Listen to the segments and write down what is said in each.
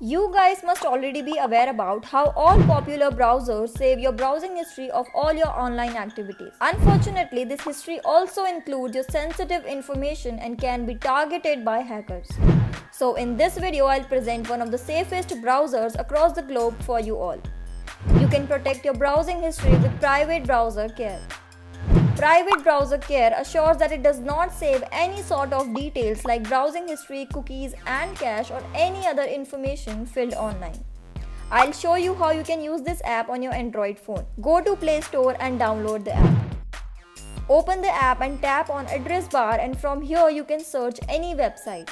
You guys must already be aware about how all popular browsers save your browsing history of all your online activities. Unfortunately, this history also includes your sensitive information and can be targeted by hackers. So in this video, I'll present one of the safest browsers across the globe for you all. You can protect your browsing history with Private Browser Care. Private Browser Care assures that it does not save any sort of details like browsing history, cookies and cache or any other information filled online. I'll show you how you can use this app on your Android phone. Go to Play Store and download the app. Open the app and tap on address bar, and from here you can search any website.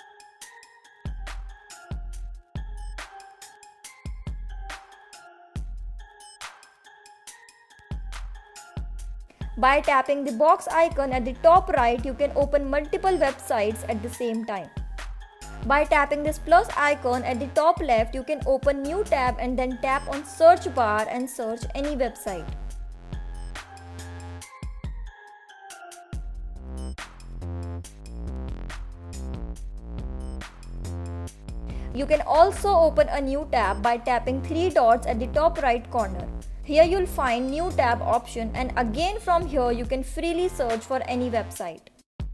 By tapping the box icon at the top right, you can open multiple websites at the same time. By tapping this plus icon at the top left, you can open new tab and then tap on search bar and search any website. You can also open a new tab by tapping three dots at the top right corner. Here you'll find new tab option, and again from here you can freely search for any website.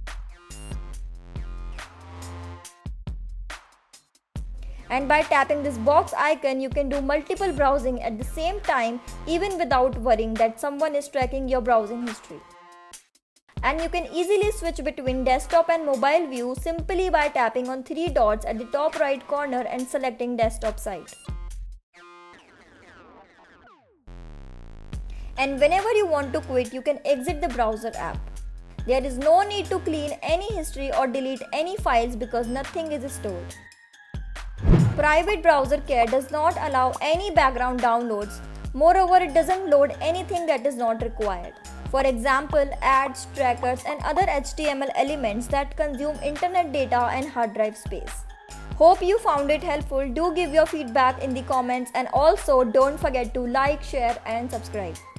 And by tapping this box icon, you can do multiple browsing at the same time even without worrying that someone is tracking your browsing history. And you can easily switch between desktop and mobile view simply by tapping on three dots at the top right corner and selecting desktop site. And whenever you want to quit, you can exit the browser app. There is no need to clean any history or delete any files because nothing is stored. Private Browser Care does not allow any background downloads. Moreover, it doesn't load anything that is not required. For example, ads, trackers and other HTML elements that consume internet data and hard drive space. Hope you found it helpful. Do give your feedback in the comments, and also don't forget to like, share and subscribe.